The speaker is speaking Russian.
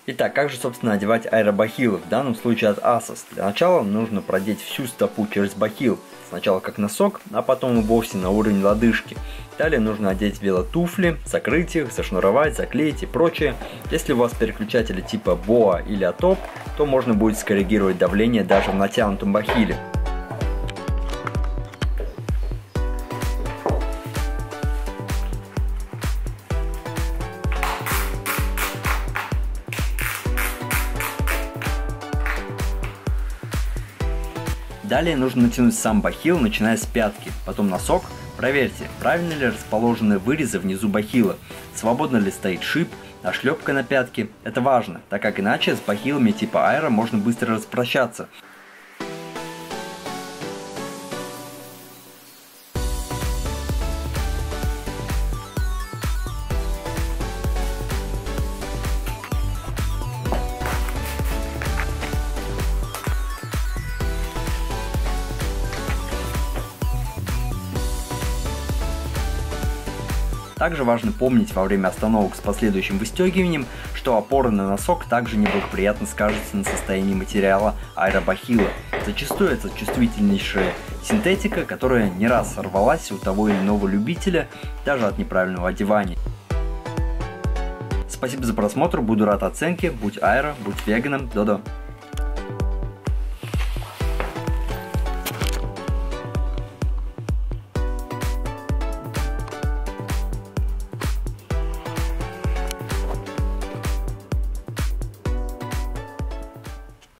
Итак, как же, собственно, одевать аэробахилы, в данном случае от Asos? Для начала нужно продеть всю стопу через бахил, сначала как носок, а потом и вовсе на уровень лодыжки. Далее нужно одеть велотуфли, закрыть их, зашнуровать, заклеить и прочее. Если у вас переключатели типа BOA или ATOP, то можно будет скоррегировать давление даже в натянутом бахиле. Далее нужно натянуть сам бахил, начиная с пятки, потом носок. Проверьте, правильно ли расположены вырезы внизу бахила, свободно ли стоит шип, а шлепка на пятке. Это важно, так как иначе с бахилами типа аэро можно быстро распрощаться. Также важно помнить во время остановок с последующим выстегиванием, что опора на носок также неблагоприятно скажется на состоянии материала аэробахила. Зачастую это чувствительнейшая синтетика, которая не раз сорвалась у того или иного любителя, даже от неправильного одевания. Спасибо за просмотр, буду рад оценке, будь аэро, будь веганом, додо.